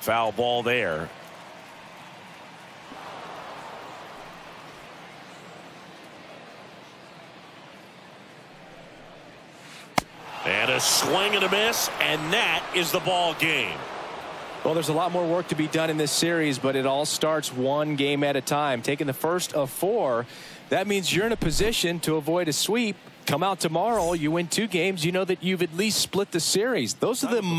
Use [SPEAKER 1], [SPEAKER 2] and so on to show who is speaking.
[SPEAKER 1] Foul ball there. And a swing and a miss, and that is the ball game.
[SPEAKER 2] Well, there's a lot more work to be done in this series, but it all starts one game at a time. Taking the first of 4, that means you're in a position to avoid a sweep. Come out tomorrow, you win 2 games, you know that you've at least split the series. Those are the